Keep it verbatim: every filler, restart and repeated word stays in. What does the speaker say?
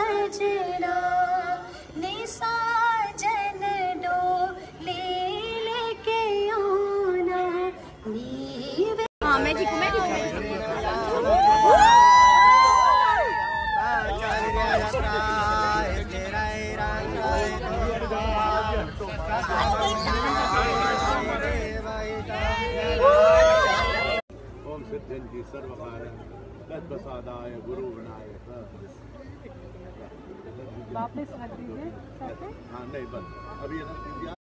सजना निसा जन डो ले लेके आना नीवे। हाँ मैं ठीक हूँ मैं ठीक हूँ। ओम सिद्धन की सर्वकार्य तत्प्रसादाय गुरु बनाए। वापस रख दीजिए। हाँ नहीं बस अभी